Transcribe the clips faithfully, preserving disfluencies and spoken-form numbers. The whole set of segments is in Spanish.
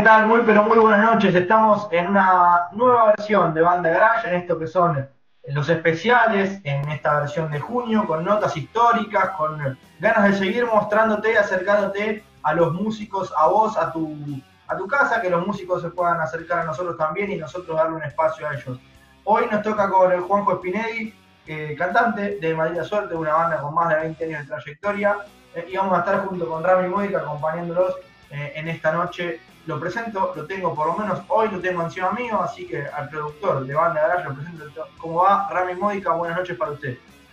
tal? Muy pero muy buenas noches. Estamos en una nueva versión de Banda Garage, en esto que son los especiales, en esta versión de junio, con notas históricas, con ganas de seguir mostrándote, acercándote a los músicos, a vos, a tu, a tu casa, que los músicos se puedan acercar a nosotros también y nosotros darle un espacio a ellos. Hoy nos toca con el Juanjo Spinelli, eh, cantante de Maldita Suerte, una banda con más de veinte años de trayectoria, eh, y vamos a estar junto con Rami Módica acompañándolos eh, en esta noche. Lo presento, lo tengo por lo menos hoy, lo tengo encima mío, así que al productor de Banda Garage lo presento. ¿Cómo va? Rami Módica, buenas noches para usted.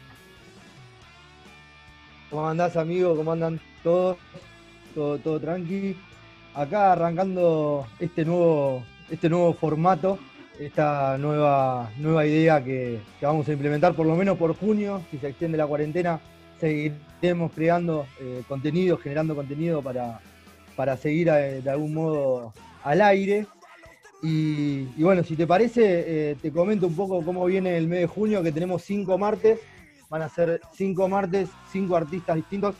¿Cómo andás, amigo? ¿Cómo andan todos? Todo, todo tranqui. Acá arrancando este nuevo, este nuevo formato, esta nueva, nueva idea que, que vamos a implementar por lo menos por junio. Si se extiende la cuarentena, seguiremos creando eh, contenido, generando contenido para, para seguir eh, de algún modo al aire. Y, y bueno, si te parece, eh, te comento un poco cómo viene el mes de junio, que tenemos cinco martes. Van a ser cinco martes, cinco artistas distintos,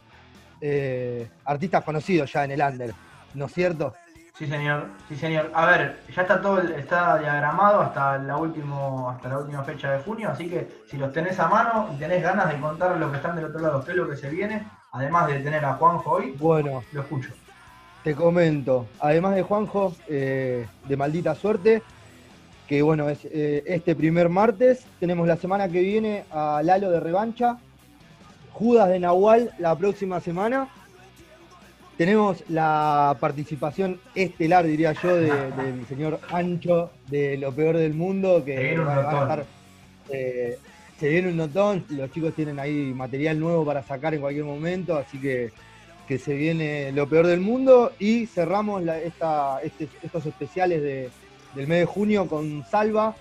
eh, artistas conocidos ya en el under, ¿no es cierto? Sí, señor, sí, señor. A ver, ya está todo, está diagramado hasta la, último, hasta la última fecha de junio, así que si los tenés a mano y tenés ganas de contar lo que están del otro lado, qué es lo que se viene, además de tener a Juanjo hoy, bueno, lo escucho. Te comento, además de Juanjo, eh, de Maldita Suerte, que bueno, es eh, este primer martes. Tenemos la semana que viene a Lalo de Revancha, Judas de Nahual la próxima semana. Tenemos la participación estelar, diría yo, de, del señor Ancho de Lo Peor del Mundo, que va, va a estar, eh, se viene un notón. Los chicos tienen ahí material nuevo para sacar en cualquier momento, así que, que se viene Lo Peor del Mundo. Y cerramos la, esta, este, estos especiales de del mes de junio con Salva,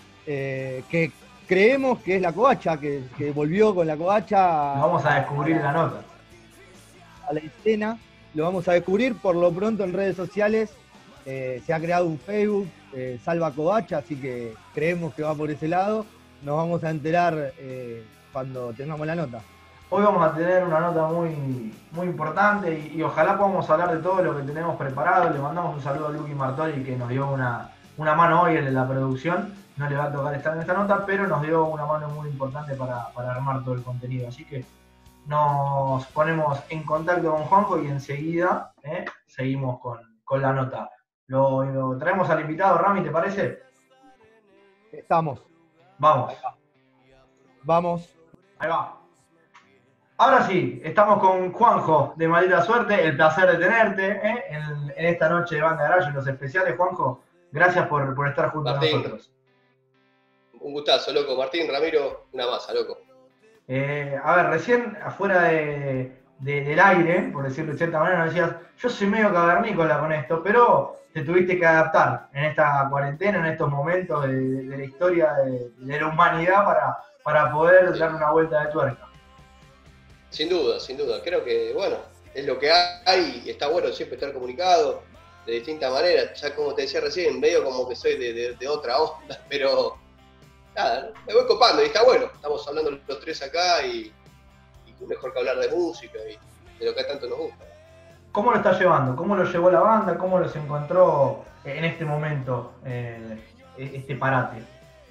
eh, que creemos que es la covacha, que, que volvió con la covacha. Vamos a descubrir a la, la nota. A la escena, lo vamos a descubrir por lo pronto en redes sociales. Eh, se ha creado un Facebook, eh, Salva Covacha, así que creemos que va por ese lado. Nos vamos a enterar eh, cuando tengamos la nota. Hoy vamos a tener una nota muy, muy importante y, y ojalá podamos hablar de todo lo que tenemos preparado. Le mandamos un saludo a Luqui Martori, que nos dio una, una mano hoy en la producción. No le va a tocar estar en esta nota, pero nos dio una mano muy importante para, para armar todo el contenido. Así que nos ponemos en contacto con Juanjo y enseguida eh, seguimos con, con la nota. Lo, lo traemos al invitado, Rami, ¿te parece? Estamos. Vamos. Vamos. Ahí va. Ahora sí, estamos con Juanjo de Maldita Suerte. El placer de tenerte ¿eh? en, en esta noche de Banda Garage, en los especiales. Juanjo, gracias por, por estar junto Martín, a nosotros. Un gustazo, loco. Martín, Ramiro, una masa, loco. Eh, a ver, recién afuera de, de, del aire, por decirlo de cierta manera, nos decías, yo soy medio cavernícola con esto, pero te tuviste que adaptar en esta cuarentena, en estos momentos de, de la historia de, de la humanidad para, para poder sí. dar una vuelta de tuerca. Sin duda, sin duda. Creo que, bueno, es lo que hay y está bueno siempre estar comunicado de distintas maneras. Ya como te decía recién, medio como que soy de, de, de otra onda, pero nada, me voy copando y está bueno. Estamos hablando los tres acá y, y mejor que hablar de música y de lo que tanto nos gusta. ¿Cómo lo está llevando? ¿Cómo lo llevó la banda? ¿Cómo los encontró en este momento, eh, este parate?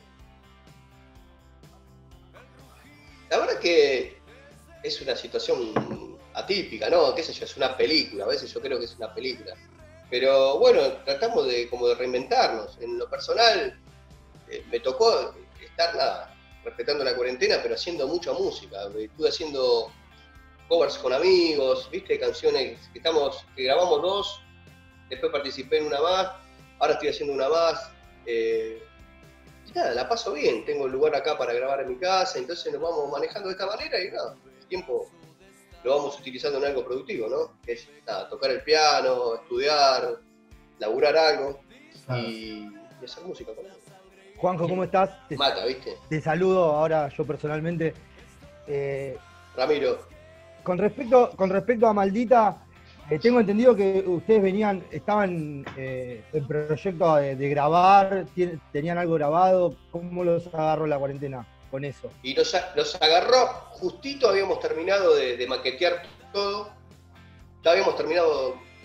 La verdad que es una situación atípica, ¿no? Qué sé yo, es una película, a veces yo creo que es una película. Pero bueno, tratamos de como de reinventarnos. En lo personal, eh, me tocó estar, nada, respetando la cuarentena, pero haciendo mucha música. Estuve haciendo covers con amigos, viste, canciones que estamos, que grabamos dos, después participé en una más, ahora estoy haciendo una más. Eh, y nada, la paso bien, tengo un lugar acá para grabar en mi casa, entonces nos vamos manejando de esta manera y nada, el tiempo lo vamos utilizando en algo productivo, ¿no? Que es nada, tocar el piano, estudiar, laburar algo y, y hacer música con él. Juanjo, ¿cómo estás? Te, Mata, ¿viste? Te saludo ahora yo personalmente. Eh, Ramiro. Con respecto, con respecto a Maldita, eh, tengo entendido que ustedes venían, estaban eh, en proyecto de, de grabar, tenían algo grabado. ¿Cómo los agarró la cuarentena con eso? Y nos, nos agarró, justito habíamos terminado de, de maquetear todo, ya habíamos terminado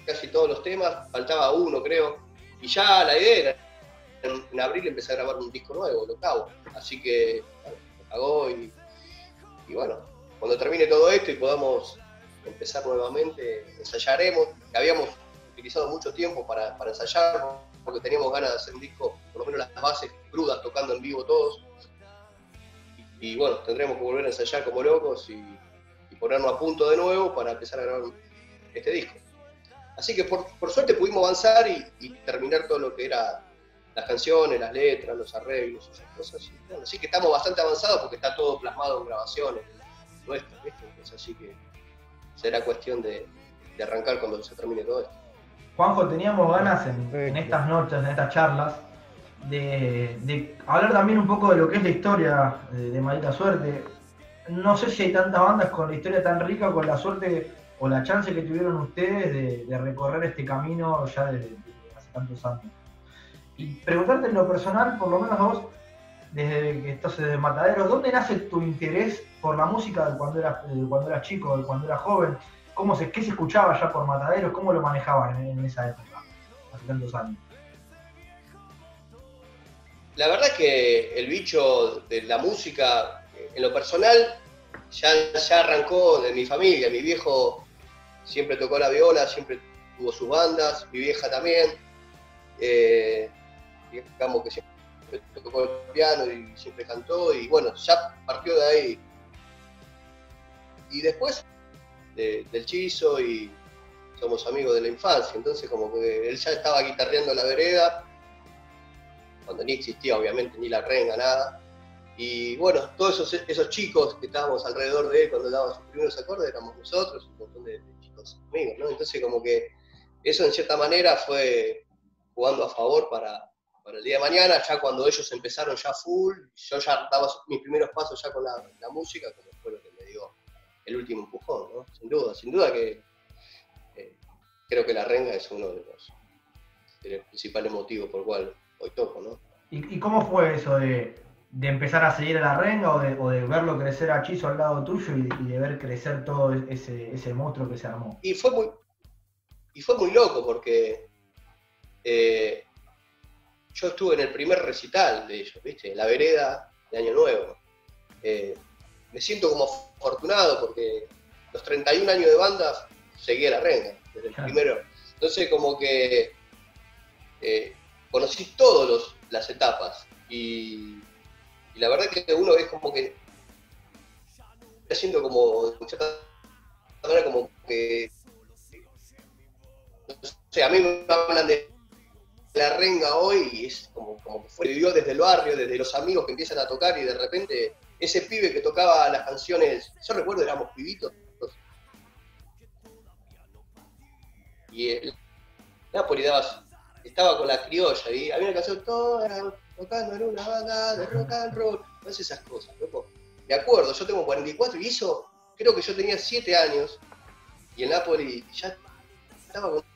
casi todos los temas, faltaba uno creo, y ya la idea era, en, en abril empecé a grabar un disco nuevo, el octavo, así que bueno, me pagó y, y bueno, cuando termine todo esto y podamos empezar nuevamente, ensayaremos, que habíamos utilizado mucho tiempo para, para ensayar, porque teníamos ganas de hacer un disco, por lo menos las bases crudas, tocando en vivo todos, y, y bueno, tendremos que volver a ensayar como locos y, y ponernos a punto de nuevo para empezar a grabar este disco. Así que por, por suerte pudimos avanzar y, y terminar todo lo que era las canciones, las letras, los arreglos, esas cosas. Y, bueno, así que estamos bastante avanzados porque está todo plasmado en grabaciones nuestras, ¿viste? Entonces, así que será cuestión de, de arrancar cuando se termine todo esto. Juanjo, teníamos ganas en, en estas noches, en estas charlas, de, de hablar también un poco de lo que es la historia de, de Maldita Suerte. No sé si hay tantas bandas con la historia tan rica, con la suerte o la chance que tuvieron ustedes de, de recorrer este camino ya desde, desde hace tantos años. Y preguntarte en lo personal, por lo menos vos, desde que estás desde Mataderos, ¿dónde nace tu interés por la música de cuando eras, de cuando eras chico, de cuando eras joven? ¿Cómo se, ¿Qué se escuchaba ya por Mataderos? ¿Cómo lo manejaban en, en esa época, hace tantos años? La verdad que el bicho de la música, en lo personal, ya, ya arrancó de mi familia. Mi viejo siempre tocó la viola, siempre tuvo sus bandas, mi vieja también. Eh, digamos que siempre tocó el piano y siempre cantó, y bueno, ya partió de ahí. Y después de, del Chizo, y somos amigos de la infancia, entonces como que él ya estaba guitarreando la vereda, cuando ni existía obviamente ni la renga, nada. Y bueno, todos esos, esos chicos que estábamos alrededor de él cuando daba sus primeros acordes éramos nosotros, un montón de, de chicos amigos, ¿no? Entonces como que eso en cierta manera fue jugando a favor para, para el día de mañana, ya cuando ellos empezaron ya full, yo ya daba mis primeros pasos ya con la, la música, como fue lo que me dio el último empujón, ¿no? Sin duda, sin duda que eh, creo que la renga es uno de los, de los principales motivos por el cual hoy toco, ¿no? ¿Y, y cómo fue eso de, de empezar a seguir a la renga o de, o de verlo crecer a Chizo al lado tuyo y, y de ver crecer todo ese, ese monstruo que se armó? Y fue muy, y fue muy loco porque eh, yo estuve en el primer recital de ellos, ¿viste? En la vereda de Año Nuevo. Eh, me siento como afortunado porque los treinta y un años de banda seguí a la renga, desde el Claro. primero. Entonces como que eh, conocí todas las etapas y, y la verdad que uno es como que está haciendo como, en cierta manera, como que, no sé, a mí me hablan de la renga hoy y es como, como que fue, vivió desde el barrio, desde los amigos que empiezan a tocar y de repente ese pibe que tocaba las canciones, yo recuerdo éramos pibitos, y el Napoli daba, estaba con la criolla y había una canción toda tocando en una banda de rock and roll, no sé esas cosas, loco. Me acuerdo, yo tengo cuarenta y cuatro y eso, creo que yo tenía siete años y el Napoli ya estaba con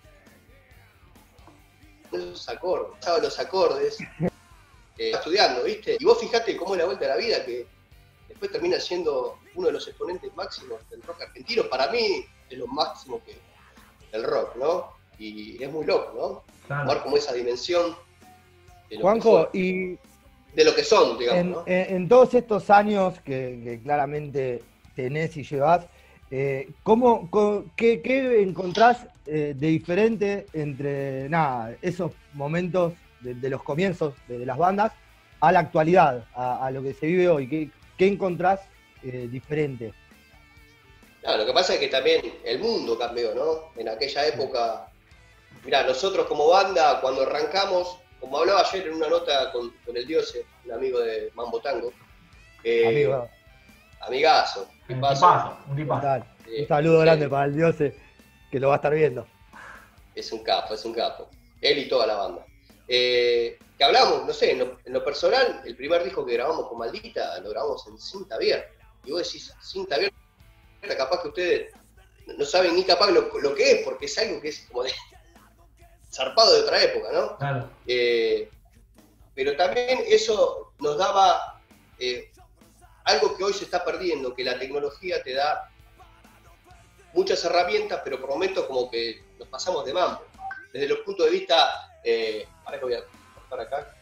esos acordes, estaba los acordes, eh, estudiando, ¿viste? Y vos fijate cómo es la vuelta de la vida, que después termina siendo uno de los exponentes máximos del rock argentino. Para mí es lo máximo que el rock, ¿no? Y es muy loco, ¿no? Claro. Jugar como esa dimensión de lo, Juanjo, que, son, y de lo que son, digamos, en, ¿no? en, en todos estos años que, que claramente tenés y llevás, eh, ¿cómo, co- qué, qué encontrás eh, de diferente entre nada, esos momentos de, de los comienzos de, de las bandas a la actualidad, a, a lo que se vive hoy? ¿Qué, qué encontrás eh, diferente? Claro, lo que pasa es que también el mundo cambió, ¿no? En aquella época, mirá, nosotros como banda, cuando arrancamos, como hablaba ayer en una nota con, con el Diose, un amigo de Mambo Tango, eh, Amigo, amigazo, ¿qué Un pasa? tipazo, un tipazo. total. Eh, Un saludo sí. grande para el Dios que lo va a estar viendo. Es un capo, es un capo. Él y toda la banda. Eh, que hablamos, no sé, en lo, en lo personal, el primer disco que grabamos con Maldita lo grabamos en cinta abierta. Y vos decís, cinta abierta, capaz que ustedes no saben ni capaz lo, lo que es, porque es algo que es como de zarpado de otra época, ¿no? Claro. Eh, pero también eso nos daba eh, algo que hoy se está perdiendo, que la tecnología te da muchas herramientas, pero por momentos como que nos pasamos de mambo. Desde los puntos de vista, eh, ahora que voy a cortar acá,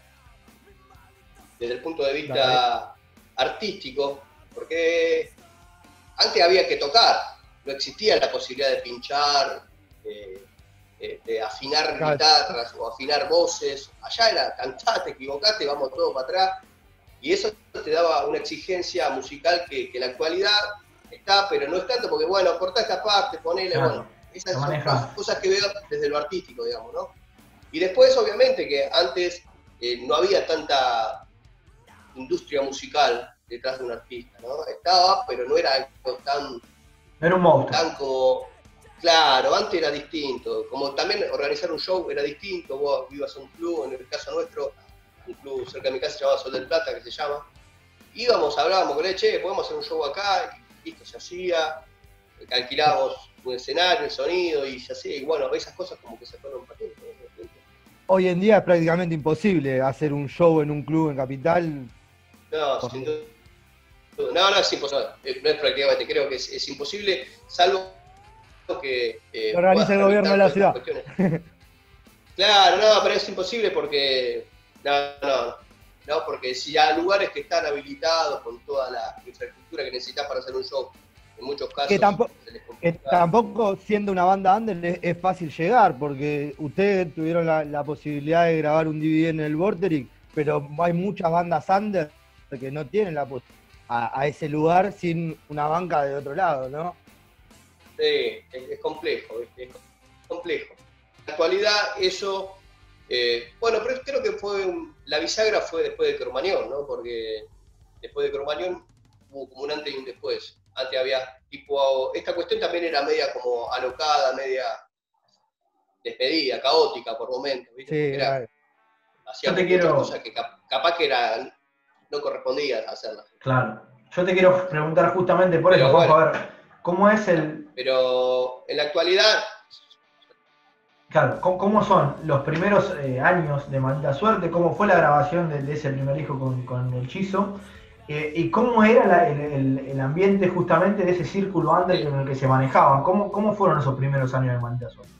desde el punto de vista artístico, porque antes había que tocar, no existía la posibilidad de pinchar, eh, eh, de afinar Claro. guitarras o afinar voces. Allá era cantar, te equivocaste, vamos todos para atrás. Y eso te daba una exigencia musical que, que en la actualidad está, pero no es tanto, porque bueno, cortá esta parte, ponele, Claro, bueno, esas lo son maneja. cosas, cosas que veo desde lo artístico, digamos, ¿no? Y después, obviamente, que antes eh, no había tanta industria musical detrás de un artista, ¿no? Estaba, pero no era algo tan, Era un monstruo. tan como... Claro, antes era distinto, como también organizar un show era distinto, vos ibas a un club, en el caso nuestro, un club cerca de mi casa se llamaba Sol del Plata, que se llama, íbamos, hablábamos con él, che, podemos hacer un show acá, y listo, se hacía, alquilábamos un escenario, el sonido, y se hacía, y bueno, esas cosas como que se fueron perdiendo, ¿no? Hoy en día es prácticamente imposible hacer un show en un club en Capital. No, Por- sin duda. No, no es imposible, eh, no es prácticamente, creo que es, es imposible, salvo que eh, Lo organiza el puedas gobierno de la tramitar ciudad. todas estas cuestiones. Claro, no, pero es imposible porque, no, no, no, porque si hay lugares que están habilitados con toda la infraestructura que necesitas para hacer un show, en muchos casos Que tampoco, se les que complica. tampoco siendo una banda under es, es fácil llegar, porque ustedes tuvieron la, la posibilidad de grabar un D V D en el Vorterix, pero hay muchas bandas under que no tienen la posibilidad a, a ese lugar sin una banca de otro lado, ¿no? Sí, es, es complejo, ¿viste? Es complejo. En la actualidad eso, eh, bueno, pero creo que fue, un- la bisagra fue después de Cromañón, ¿no? Porque después de Cromañón hubo como un antes y un después. Antes había tipo, esta cuestión también era media como alocada, media despedida, caótica por momentos, ¿viste? Sí, Porque era, era- hacíamos Yo te muchas quiero- cosas que cap- capaz que era, no correspondía hacerlas. Claro. Yo te quiero preguntar justamente por Pero eso, Juanjo, bueno. a ver, ¿cómo es el, Pero en la actualidad, claro, cómo, cómo son los primeros eh, años de Maldita Suerte? ¿Cómo fue la grabación de, de ese primer hijo con, con el Chizo? Eh, ¿Y cómo era la- el, el- el ambiente justamente de ese círculo under Sí. en el que se manejaban? ¿Cómo, cómo fueron esos primeros años de Maldita Suerte?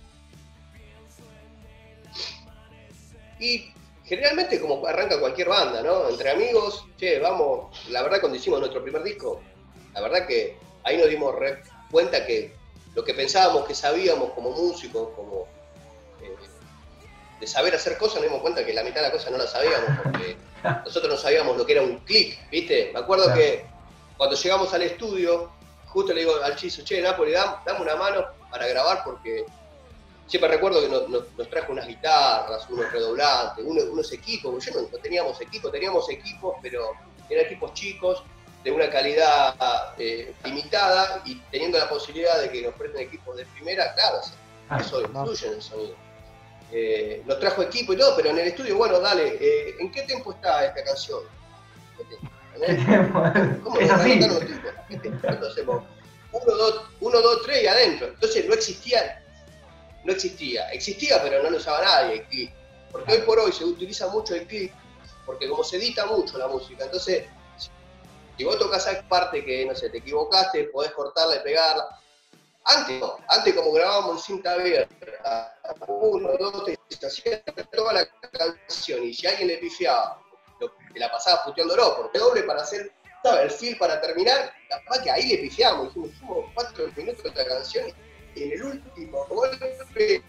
y generalmente como arranca cualquier banda, ¿no? Entre amigos, che, vamos, la verdad cuando hicimos nuestro primer disco, la verdad que ahí nos dimos re cuenta que lo que pensábamos que sabíamos como músicos, como eh, de saber hacer cosas, nos dimos cuenta que la mitad de las cosas no las sabíamos, porque nosotros no sabíamos lo que era un click, ¿viste? Me acuerdo Claro. que cuando llegamos al estudio, justo le digo al Chizo, che, Napoli, dam- dame una mano para grabar porque siempre recuerdo que nos, nos- nos trajo unas guitarras, unos redoblantes, unos, unos equipos, porque yo no, no teníamos equipos, teníamos equipos, pero eran equipos chicos, de una calidad eh, limitada, y teniendo la posibilidad de que nos presten equipos de primera, claro, Ah, eso no. influye en el sonido. Eh, nos trajo equipo y todo, pero en el estudio, bueno, dale, eh, ¿en qué tiempo está esta canción? ¿Qué tiempo? ¿Qué tiempo? ¿Cómo Es nos así. anotaron los tiempos? ¿Qué tiempo? Entonces, vos, uno, dos, uno, dos, tres y adentro. Entonces no existía, no existía. Existía, pero no lo usaba nadie el click. Porque hoy por hoy se utiliza mucho el click, porque como se edita mucho la música, entonces, si vos tocas esa parte que, no sé, te equivocaste, podés cortarla y pegarla. Antes no, antes como grabábamos en cinta abierta, uno, dos, tres, se hacía toda la canción, y si alguien le pifiaba, lo- te la pasaba puteándolo, porque doble para hacer, ¿sabes? El feel para terminar, capaz que ahí le pifiamos, dijimos, hicimos cuatro minutos de la canción, y en el último golpe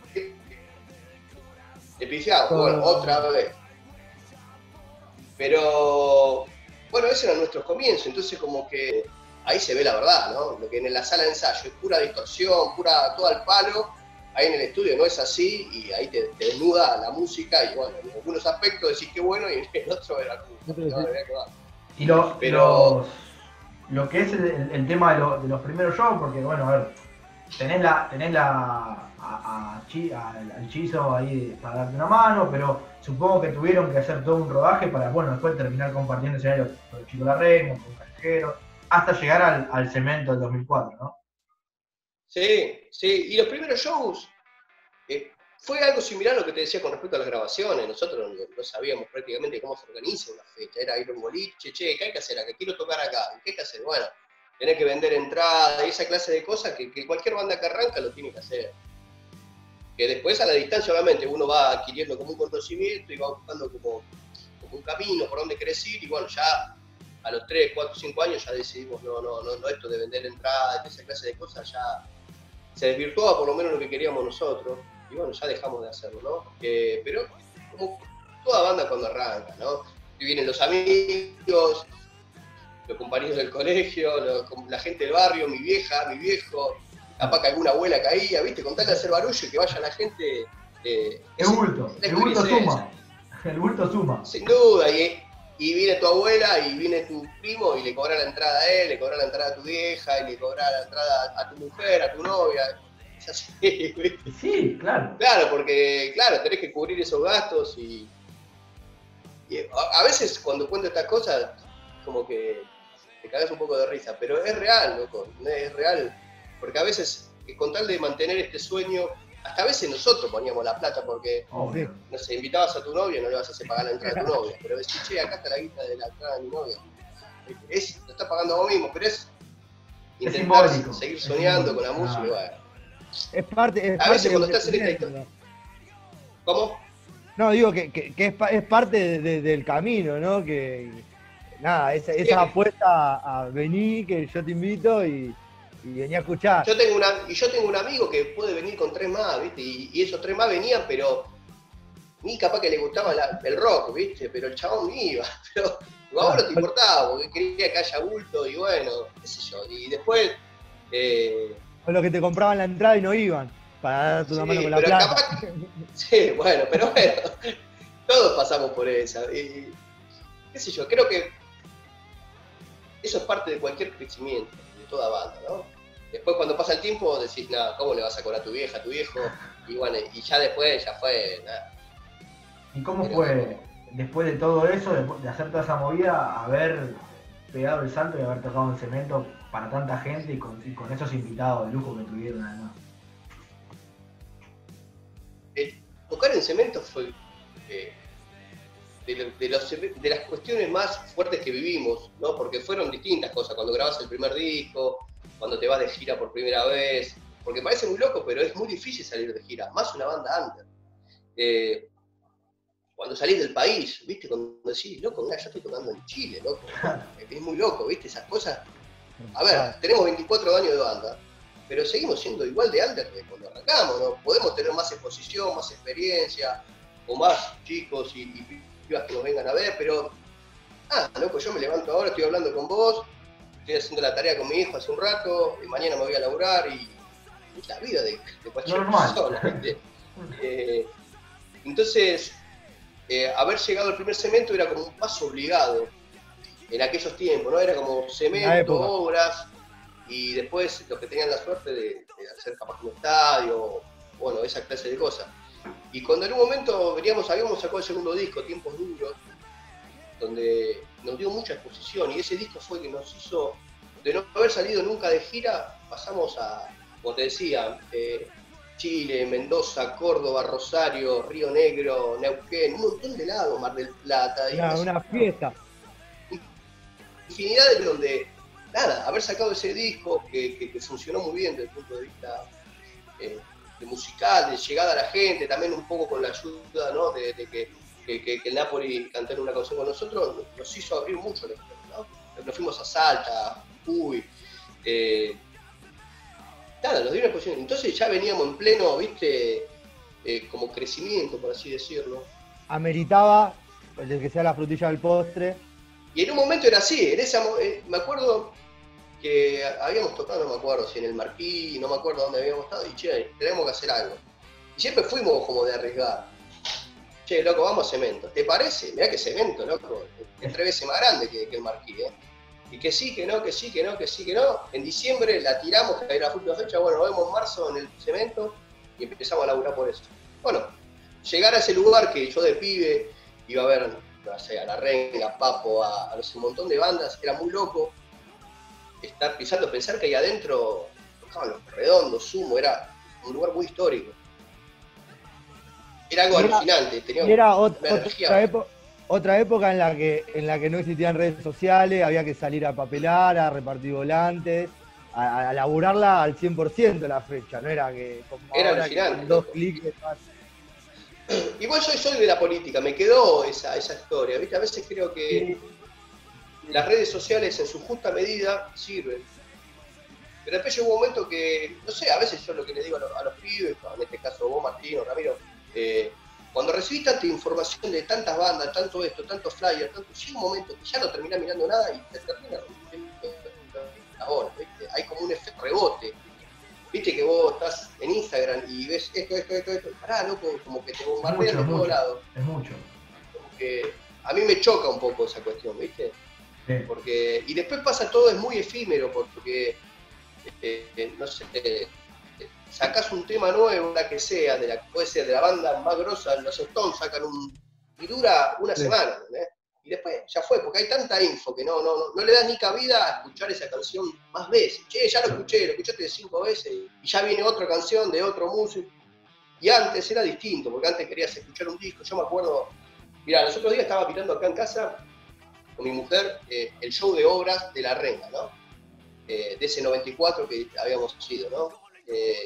le pifiamos, bueno, otra vez. Pero, bueno, esos eran nuestros comienzos, entonces como que ahí se ve la verdad, ¿no? Lo que en la sala de ensayo es pura distorsión, pura, todo al palo, ahí en el estudio no es así, y ahí te, te desnuda la música, y bueno, en algunos aspectos decís que bueno, y en el otro era como, No, pero no, sí. mirá que va. Y lo, Pero- los- lo que es el, el- el tema de, lo- de los primeros shows, porque bueno, a ver, tenés la, tenés la a, a Chi- al, al Chizo ahí para darte una mano, pero supongo que tuvieron que hacer todo un rodaje para, bueno, después terminar compartiendo escenarios con el Chico Larremo, con Callejero, hasta llegar al, al Cemento del dos mil cuatro, ¿no? Sí, sí, y los primeros shows eh, fue algo similar a lo que te decía con respecto a las grabaciones. Nosotros no, no sabíamos prácticamente cómo se organiza una fecha, era ir a un boliche, che, ¿qué hay que hacer acá? Quiero tocar acá, ¿qué hay que hacer? Bueno, tenés que vender entrada y esa clase de cosas que, que cualquier banda que arranca lo tiene que hacer. que después a la distancia obviamente uno va adquiriendo como un conocimiento y va buscando como, como un camino por donde querés ir, y bueno, ya a los tres, cuatro, cinco años ya decidimos, no, no, no, no esto de vender entradas, esa clase de cosas ya se desvirtuaba por lo menos lo que queríamos nosotros, y bueno, ya dejamos de hacerlo, ¿no? Eh, pero como toda banda cuando arranca, ¿no? Y vienen los amigos, los compañeros del colegio, los, la gente del barrio, mi vieja, mi viejo, capaz que alguna abuela caía, ¿viste? Con tal de hacer barullo y que vaya la gente. Eh, el bulto, el bulto suma. El bulto suma. Sin duda, y, y viene tu abuela y viene tu primo y le cobra la entrada a él, le cobra la entrada a tu vieja y le cobra la entrada a tu mujer, a tu novia. Es así, ¿viste? Sí, claro. Claro, porque, claro, tenés que cubrir esos gastos y. y a, a veces cuando cuento estas cosas, como que te cagas un poco de risa, pero es real, loco, es real. Porque a veces, con tal de mantener este sueño, hasta a veces nosotros poníamos la plata porque, Oh, no sé, invitabas a tu novia, no le vas a hacer pagar la entrada a tu novia, pero decís, che, acá está la guita de la entrada de mi novia. Es, lo estás pagando vos mismo, pero es intentar simbólico, seguir es soñando simbólico. con la música. Ah. Y bueno. Es parte, es A parte veces cuando del estás en esta crecimiento. historia. ¿Cómo? No, digo que, que, que es, pa- es parte de- de- del camino, ¿no? Que nada, esa, esa apuesta a, a venir, que yo te invito y, y vení a escuchar. Yo tengo una, y yo tengo un amigo que puede venir con tres más, ¿viste? Y, y esos tres más venían, pero ni capaz que le gustaba la- el rock, ¿viste? Pero el chabón iba. Pero a vos no te importaba, porque quería que haya bulto y bueno, qué sé yo. Y después. Eh, O los que te compraban la entrada y no iban, para darte una sí, mano con la pero plata. capaz que- sí, bueno, pero bueno, todos pasamos por esa. Y, qué sé yo, creo que eso es parte de cualquier crecimiento, de toda banda, ¿no? Después cuando pasa el tiempo decís, nada, ¿cómo le vas a cobrar a tu vieja, a tu viejo? Y bueno, y ya después, ya fue, nada. ¿Y cómo Pero- fue, después de todo eso, después de hacer toda esa movida, haber pegado el salto y haber tocado en Cemento para tanta gente y con, y con esos invitados de lujo que tuvieron además? Eh, tocar en Cemento fue eh, de, lo- de los- de las cuestiones más fuertes que vivimos, ¿no? Porque fueron distintas cosas, cuando grabas el primer disco, cuando te vas de gira por primera vez, porque parece muy loco, pero es muy difícil salir de gira, más una banda under. Eh, cuando salís del país, ¿viste? Cuando decís, loco, mira, yo estoy tocando en Chile, loco. Es muy loco, ¿viste? Esas cosas. A ver, tenemos veinticuatro años de banda, pero seguimos siendo igual de under que cuando arrancamos, ¿no? Podemos tener más exposición, más experiencia, o más chicos y, y pibas que nos vengan a ver, pero, ah, loco, yo me levanto ahora, estoy hablando con vos, estoy haciendo la tarea con mi hijo hace un rato, y mañana me voy a laburar y es la vida de, de cualquier Normal. persona, ¿viste? Eh, entonces, eh, haber llegado al primer Cemento era como un paso obligado en aquellos tiempos, ¿no? Era como La Cemento, época. obras, y después los que tenían la suerte de, de hacer capaz un estadio, bueno, esa clase de cosas. Y cuando en un momento veníamos, habíamos sacado el segundo disco, Tiempos Duros, donde nos dio mucha exposición, y ese disco fue que nos hizo, de no haber salido nunca de gira, pasamos a, como te decía, eh, Chile, Mendoza, Córdoba, Rosario, Río Negro, Neuquén, un montón de lados, Mar del Plata, y Una, una fiesta. infinidad de donde, nada, haber sacado ese disco que, que, que funcionó muy bien desde el punto de vista eh, de musical, de llegada a la gente, también un poco con la ayuda, ¿no? de, de que, que, que, que el Napoli cantara una canción con nosotros, nos hizo abrir mucho la historia, ¿no? Nos fuimos a Salta, a Jujuy, eh, nada, nos dio una posición. Entonces ya veníamos en pleno, viste, eh, como crecimiento, por así decirlo. Ameritaba el que sea la frutilla del postre. Y en un momento era así, en esa, eh, me acuerdo que habíamos tocado, no me acuerdo si en el Marquí, no me acuerdo dónde habíamos estado, y che, tenemos que hacer algo. Y siempre fuimos como de arriesgar. Che, loco, vamos a Cemento. ¿Te parece? Mirá que Cemento, loco, es tres veces más grande que, que el Marquí, ¿eh? Y que sí, que no, que sí, que no, que sí, que no. En diciembre la tiramos, que era la última fecha, bueno, nos vemos en marzo en el Cemento y empezamos a laburar por eso. Bueno, llegar a ese lugar que yo de pibe iba a ver, no sé, a La Renga, a Papo, a, a no sé, un montón de bandas, era muy loco estar pisando, pensar que ahí adentro tocaban Los Redondos, Sumo, era un lugar muy histórico. Era algo Era- alucinante, tenía Era ot- una energía. otra, época, otra época en la que en la que no existían redes sociales, había que salir a papelar, a repartir volantes. a, a laburarla al cien por ciento la fecha, no era que como Era ahora alucinante, que con dos loco. clics estás- Igual soy, soy de la política, me quedó esa, esa historia, ¿viste? A veces creo que las redes sociales en su justa medida sirven. Pero después llegó un momento que, no sé, a veces yo lo que le digo a los, a los pibes, en este caso vos, Martín o Ramiro, eh, cuando recibís tanta información de tantas bandas, tanto esto, tantos flyers, tanto, llega un momento que ya no terminás mirando nada y te termina la bola, ¿viste? Hay como un efecto rebote. Viste que vos estás en Instagram y ves esto, esto, esto, esto, pará, loco, como que te bombardean de todos lados. Es mucho. Como que a mí me choca un poco esa cuestión, ¿viste? Sí. Porque, y después pasa todo, es muy efímero, porque, eh, no sé, eh, sacás un tema nuevo, la que sea, de la, puede ser de la banda más grosa, los Stones sacan un, y dura una Sí. semana, ¿eh? Y después ya fue, porque hay tanta info que no, no, no, no le das ni cabida a escuchar esa canción más veces. Che, ya lo escuché, lo escuchaste cinco veces y ya viene otra canción de otro músico. Y antes era distinto, porque antes querías escuchar un disco. Yo me acuerdo, mira, los otros días estaba mirando acá en casa con mi mujer eh, el show de obras de La Renga, ¿no? Eh, de ese noventa y cuatro que habíamos ido, ¿no? Eh,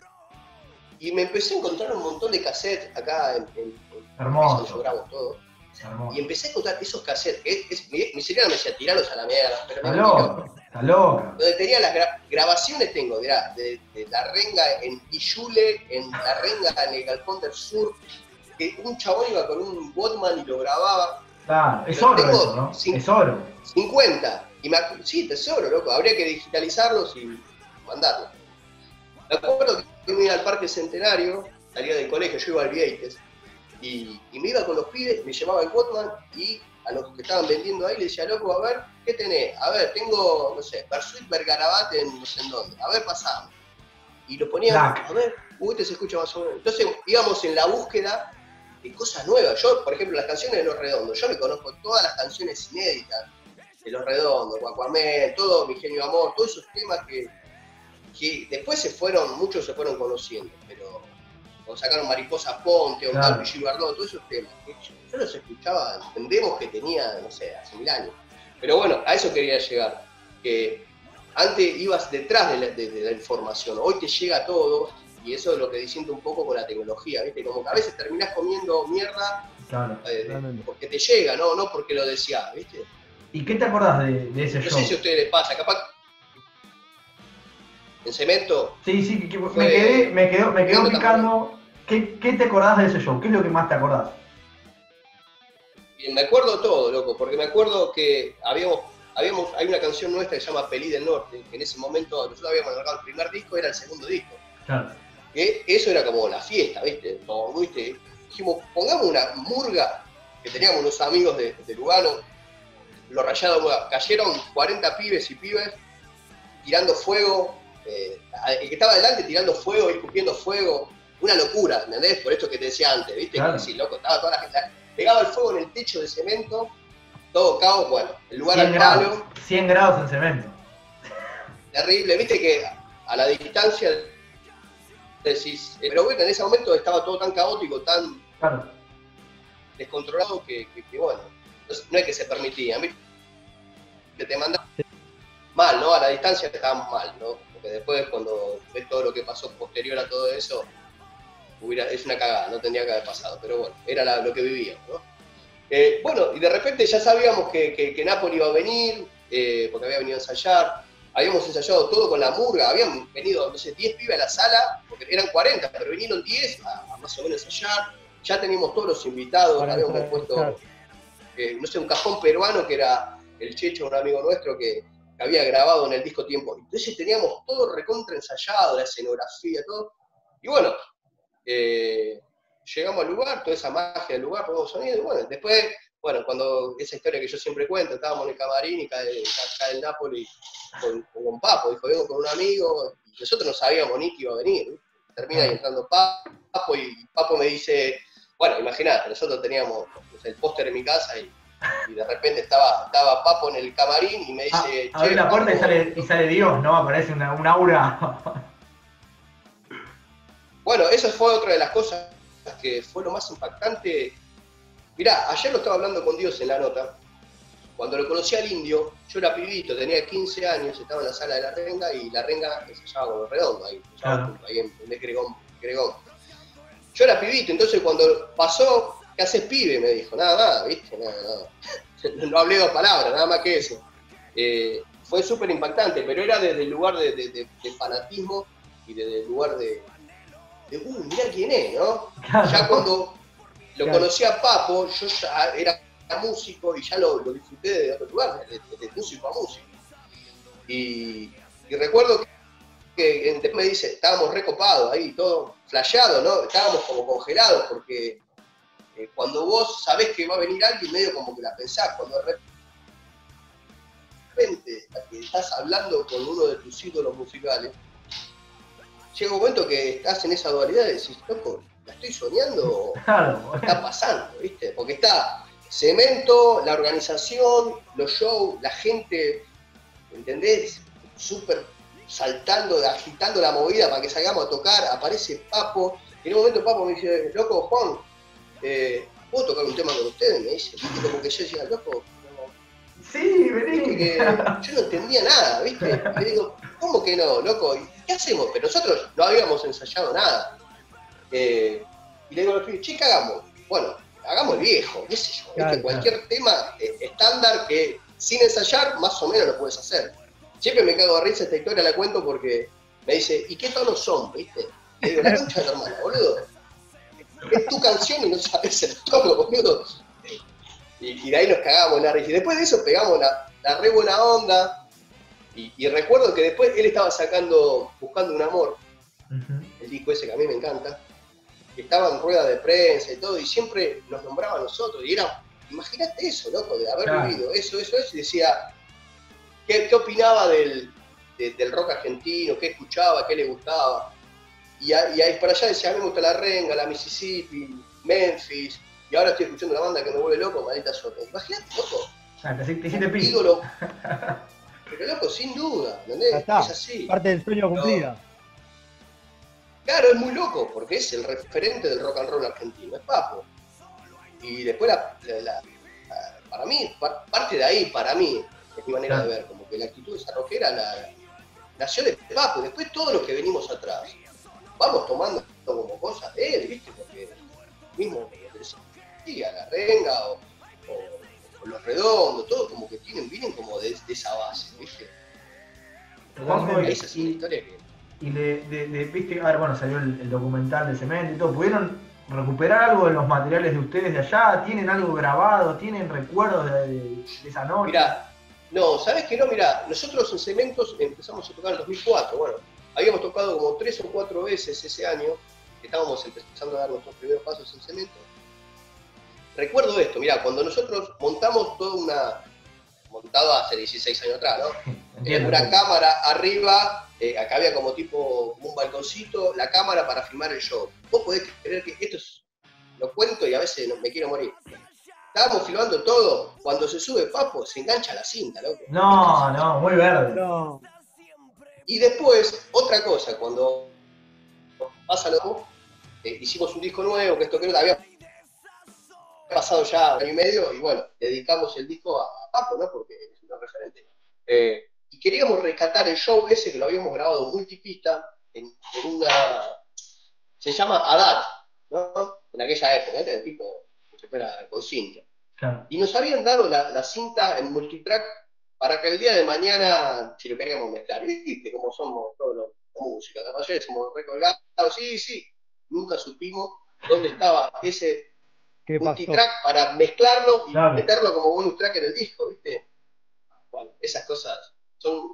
y me empecé a encontrar un montón de cassettes acá en, en, en Hermoso. donde yo grabo todo. Hermoso. Y empecé a encontrar esos cassettes, que es, es, mi, mi señora me decía, tiralos a la mierda, pero Está me loco, está loca. donde tenía las gra grabaciones tengo, mirá, de, de La Renga en Iyule, en La Renga en el Galpón del Sur, que un chabón iba con un Walkman y lo grababa. Claro, es Pero oro tengo eso, ¿no? cin- Es oro. cincuenta. Y me, sí, tesoro, loco, habría que digitalizarlos y mandarlos. Me acuerdo que me iba al Parque Centenario, salía del colegio, yo iba al Vieites, y, y me iba con los pibes, me llevaba el Walkman y a los que estaban vendiendo ahí le decía, loco, a ver, ¿qué tenés? A ver, tengo, no sé, Bersuit Bergarabat en no sé en dónde, a ver, pasamos. Y lo ponían, Clac. a ver, uy, este se escucha más o menos. Entonces íbamos en la búsqueda de cosas nuevas. Yo, por ejemplo, las canciones de Los Redondos, yo me conozco todas las canciones inéditas de Los Redondos, Guacuamé, todo Mi Genio Amor, todos esos temas que, que después se fueron, muchos se fueron conociendo, pero cuando sacaron Mariposa Ponte, o Claro. Tal Bardot, todos esos temas, que yo, yo los escuchaba, entendemos que tenía, no sé, hace mil años. Pero bueno, a eso quería llegar, que antes ibas detrás de la, de, de la información, hoy te llega todo, y eso es lo que disiento un poco con la tecnología, ¿viste? Como que a veces terminás comiendo mierda Claro. eh, Realmente. porque te llega, ¿no? No porque lo deseás, ¿viste? ¿Y qué te acordás de, de ese No show? sé si a ustedes les pasa, capaz en Cemento, Sí, sí, que, que Fue- me quedé, me quedó, me quedó Cemento picando. ¿Qué, ¿Qué te acordás de ese show? ¿Qué es lo que más te acordás? y me acuerdo todo, loco, porque me acuerdo que habíamos, habíamos, hay una canción nuestra que se llama Pelí del Norte, que en ese momento nosotros habíamos largado el primer disco, era el segundo disco. Claro. Que eso era como la fiesta, ¿viste? Todo, ¿viste? Dijimos, pongamos una murga, que teníamos unos amigos de, de Lugano, los rayados, cayeron cuarenta pibes y pibes tirando fuego, eh, el que estaba adelante tirando fuego y escupiendo fuego, una locura, ¿entendés? Por esto que te decía antes, ¿viste? Claro. Que sí, loco, estaba toda la gente, pegaba el fuego en el techo de cemento, todo caos, bueno, el lugar cien al grados, palo, cien grados en cemento. terrible, ¿viste? Que a la distancia decís, eh, pero bueno, en ese momento estaba todo tan caótico, tan Claro. descontrolado que, que, que bueno, no, no es que se permitía, ¿viste? Que te mandan mal, ¿no? A la distancia estaban mal, ¿no? Porque después cuando ves todo lo que pasó posterior a todo eso, hubiera, es una cagada, no tendría que haber pasado, pero bueno, era la, lo que vivíamos, ¿no? Eh, bueno, y de repente ya sabíamos que, que, que Napoli iba a venir, eh, porque había venido a ensayar, habíamos ensayado todo con la murga, habían venido, no sé, diez pibes a la sala, porque eran cuarenta, pero vinieron diez a, a más o menos ensayar, ya teníamos todos los invitados, Para habíamos ensayar. puesto, eh, no sé, un cajón peruano que era el Checho, un amigo nuestro que, que había grabado en el disco Tiempo. Entonces teníamos todo recontra ensayado, la escenografía, todo. Y bueno, eh, llegamos al lugar, toda esa magia del lugar, probamos sonido, y bueno, después, bueno, cuando esa historia que yo siempre cuento, estábamos en el camarín y cae, cae el Napoli con, con Papo, dijo, vengo con un amigo, y nosotros no sabíamos ni que iba a venir, ¿viste? Termina ahí entrando Papo, y Papo me dice, bueno, imagínate, nosotros teníamos no sé, el póster en mi casa y, y de repente estaba, estaba Papo en el camarín y me Ah, dice, abre la puerta y sale, y sale Dios, ¿no? Aparece una, un aura. Bueno, eso fue otra de las cosas que fue lo más impactante. Mirá, ayer lo estaba hablando con Dios en la nota, cuando lo conocí al Indio, yo era pibito, tenía quince años, estaba en la sala de la renga y la renga ensayaba con los redondos ahí, Claro. ahí en, en Gregón, Gregón. Yo era pibito, entonces cuando pasó, ¿qué haces, pibe? Me dijo, nada más, ¿viste? Nada, nada. No hablé dos palabras, nada más que eso. Eh, fue súper impactante, pero era desde el lugar de, de, de, de fanatismo y desde el lugar de, de uh, mirá quién es, ¿no? Claro. Ya cuando lo Claro. conocí a Papo, yo ya era músico y ya lo, lo disfruté de otro lugar, de, de, de músico a músico. Y, y recuerdo que, que me dice, estábamos recopados ahí, todo flasheado, ¿no? Estábamos como congelados, porque eh, cuando vos sabés que va a venir alguien, medio como que la pensás, cuando de repente estás hablando con uno de tus ídolos musicales, llega un momento que estás en esa dualidad y decís, loco, ¿la estoy soñando o Claro. está pasando? ¿Viste? Porque está Cemento, la organización, los shows, la gente, ¿entendés? Súper saltando, agitando la movida para que salgamos a tocar, aparece Papo, y en un momento Papo me dice, loco, Juan, eh, ¿puedo tocar un tema con ustedes? Me dice, ¿viste? Como que yo decía, loco, no, Sí, vení. que yo no entendía nada, ¿viste? Y le digo, ¿cómo que no, loco? ¿Y qué hacemos? Pero nosotros no habíamos ensayado nada. Eh, y le digo a los pibes, che, ¿qué hagamos? Bueno, hagamos el viejo, qué sé yo, ¿viste? Claro, Cualquier claro. tema eh, estándar que sin ensayar más o menos lo puedes hacer. Siempre me cago de risa, esta historia la cuento porque me dice, ¿y qué tonos son, viste? Le digo, la concha de tu hermana, boludo. Es tu canción y no sabes el tono, boludo. Y, y de ahí nos cagamos la risa. Y después de eso pegamos la, la re buena onda. Y, y recuerdo que después él estaba sacando Buscando un Amor, Uh-huh. el disco ese que a mí me encanta. Estaba en rueda de prensa y todo, y siempre nos nombraba a nosotros. Y era, imagínate eso, loco, de haber Claro. vivido eso, eso, eso. Y decía, ¿qué, qué opinaba del, de, del rock argentino? ¿Qué escuchaba? ¿Qué le gustaba? Y, a, y ahí para allá decía, a mí me gusta la Renga, la Mississippi, Memphis. Y ahora estoy escuchando una banda que me vuelve loco, Maldita Suerte. Imagínate, loco. Ah, te, te hiciste pi. Ídolo. Pero loco, sin duda, ¿entendés? Ya está. Es así. Parte del sueño No. cumplida. Claro, es muy loco, porque es el referente del rock and roll argentino, es Papo. Y después, la, la, la, la, para mí, pa, parte de ahí, para mí, es mi manera Claro. de ver, como que la actitud de esa rockera la, nació de Papo, después todos los que venimos atrás, vamos tomando como cosas de él, ¿viste? Porque mismo, sí, a la Renga o, o, o los Redondos, todo como que tienen, vienen como de, de esa base, ¿viste? Juanjo, Esa y, es una y, historia que... y de, de, de- viste, a ver, bueno, salió el, el documental de Cemento y todo. ¿Pudieron recuperar algo de los materiales de ustedes de allá? ¿Tienen algo grabado? ¿Tienen recuerdos de, de, de esa noche? Mirá, no, ¿sabés que no? Mirá, nosotros en Cementos empezamos a tocar en dos mil cuatro, bueno, habíamos tocado como tres o cuatro veces ese año, que estábamos empezando a dar nuestros primeros pasos en Cemento. Recuerdo esto, mirá, cuando nosotros montamos toda una, montado hace dieciséis años atrás, ¿no? Entiendo. Una cámara arriba, eh, acá había como tipo un balconcito, la cámara para filmar el show. Vos podés creer que esto es, lo cuento y a veces no, me quiero morir. Estábamos filmando todo, cuando se sube Papo se engancha la cinta, loco. No, no, muy verde. No. Y después, otra cosa, cuando pasa lo eh, hicimos un disco nuevo, que esto creo que había pasado ya un año y medio, y bueno, dedicamos el disco a, a Papo, ¿no? Porque es un referente. Eh, y queríamos rescatar el show ese que lo habíamos grabado multipista en, en una... se llama Adat, ¿no? En aquella época, ¿eh? El tipo que fuera con cinta. Claro. Y nos habían dado la, la cinta en multitrack para que el día de mañana, si lo queríamos mezclar, viste cómo somos todos los músicos, la mayoría somos recolgados, sí, sí, nunca supimos dónde estaba ese ¿Qué pasó? multitrack para mezclarlo y Claro. meterlo como bonus track en el disco, ¿viste? Bueno, esas cosas son,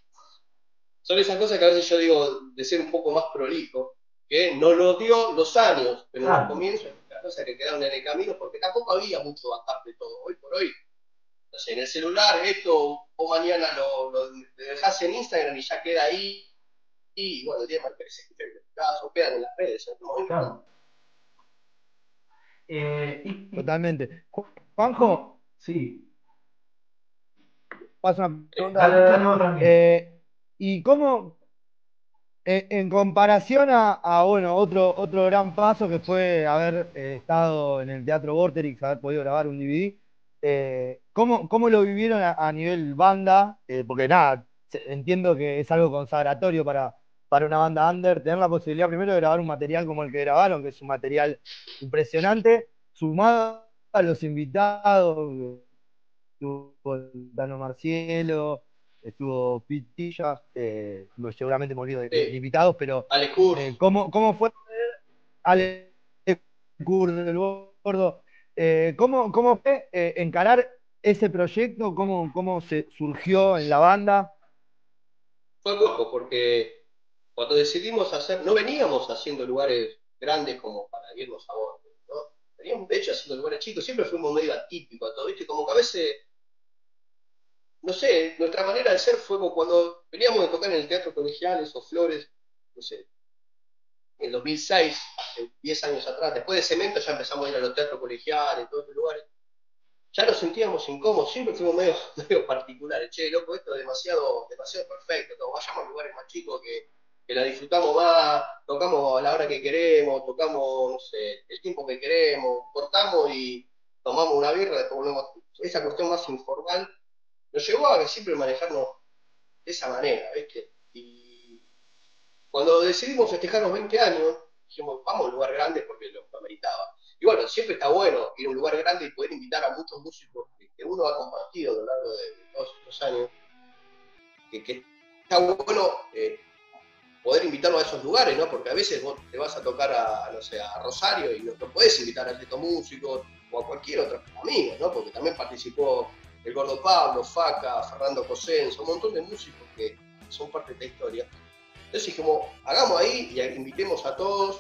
son esas cosas que a veces yo digo de ser un poco más prolijo, que no lo dio los años, pero Claro. en los comienzos las cosas que quedaron en el camino, porque tampoco había mucho backup de todo. Hoy por hoy, no sé, en el celular esto, o mañana lo, lo dejás en Instagram y ya queda ahí, y bueno, el día de mañana se o quedan en las redes. ¿No? Claro. Eh, y, y- Totalmente. Ju- Juanjo, Sí. paso una pregunta. Dale, dale, no, tranquilo. Eh, ¿y cómo, en, en comparación a, a, bueno, otro, otro gran paso que fue haber eh, estado en el Teatro Vorterix, haber podido grabar un D V D, Eh, ¿cómo, cómo lo vivieron a, a nivel banda? Eh, porque nada, se- entiendo que es algo consagratorio para, para una banda under, tener la posibilidad primero de grabar un material como el que grabaron, que es un material impresionante, sumado a los invitados, estuvo Dano Marcielo, estuvo Pitilla, eh, bueno, seguramente me olvido de, de Sí, invitados, pero Alex Kurz. eh, ¿cómo, cómo fue Ale Kurd del Gordo? Eh, ¿cómo, cómo fue eh, encarar ese proyecto? ¿Cómo, cómo se surgió en la banda? Fue poco, porque cuando decidimos hacer, no veníamos haciendo lugares grandes como para irnos a vos, ¿no? Veníamos de hecho haciendo lugares chicos, siempre fuimos medio atípicos a todo, ¿viste? Como que a veces, no sé, nuestra manera de ser fue como cuando veníamos de tocar en el Teatro Colegiales o Flores, no sé, en dos mil seis, hace diez años atrás, después de Cemento ya empezamos a ir a los teatros colegiales, todos estos lugares, ya nos sentíamos incómodos, siempre fuimos medio, medio particulares, che, loco, esto es demasiado, demasiado perfecto, todo, vayamos a lugares más chicos que, que la disfrutamos más, tocamos a la hora que queremos, tocamos, no sé, el tiempo que queremos, cortamos y tomamos una birra, después volvemos, esa cuestión más informal, nos llevó a que siempre manejarnos de esa manera, ¿viste? Y cuando decidimos festejar los veinte años, dijimos, vamos a un lugar grande porque lo ameritaba. Y bueno, siempre está bueno ir a un lugar grande y poder invitar a muchos músicos que, que uno ha compartido a lo largo de, de todos estos años, que, que está bueno eh, poder invitarlos a esos lugares, ¿no? Porque a veces vos te vas a tocar a, no sé, a Rosario y no, no podés invitar a estos músicos o a cualquier otro amigo, ¿no? Porque también participó el Gordo Pablo, Faca, Fernando Cosenzo, un montón de músicos que son parte de esta historia. Entonces dijimos, hagamos ahí y invitemos a todos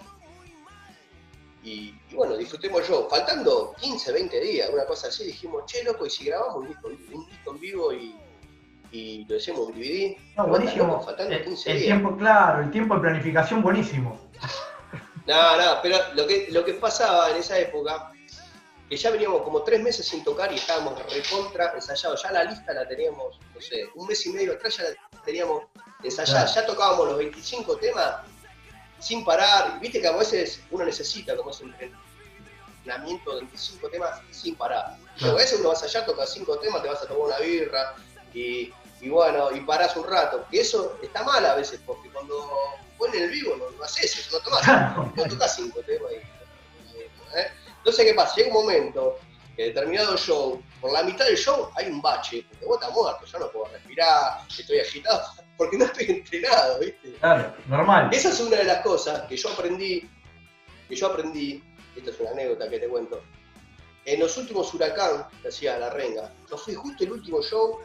y, y bueno, disfrutemos el show. Faltando quince, veinte días, una cosa así, dijimos, che, loco, y si grabamos un disco, un disco en vivo y, y lo hacemos un D V D. No, buenísimo. Loco, faltando El, quince el días. tiempo, claro, el tiempo de planificación buenísimo. No, no, pero lo que, lo que pasaba en esa época, que ya veníamos como tres meses sin tocar y estábamos recontra ensayados, ya la lista la teníamos, no sé, un mes y medio atrás ya la teníamos ensayada, Claro. ya tocábamos los veinticinco temas sin parar, viste que a veces uno necesita como ese entrenamiento de veinticinco temas sin parar. Claro. A veces uno va a ensayar, toca cinco temas, te vas a tomar una birra y, y bueno, y parás un rato, que eso está mal a veces, porque cuando pones el vivo no, no haces eso, no tomás, claro, no tocas cinco temas. Y, ¿eh? Entonces, ¿qué pasa? Llega un momento que determinado show, por la mitad del show hay un bache, porque vos estás muerto, yo no puedo respirar, estoy agitado, porque no estoy entrenado, ¿viste? Claro, normal. Esa es una de las cosas que yo aprendí, que yo aprendí, esta es una anécdota que te cuento, en los últimos Huracán que hacía La Renga, yo fui justo el último show,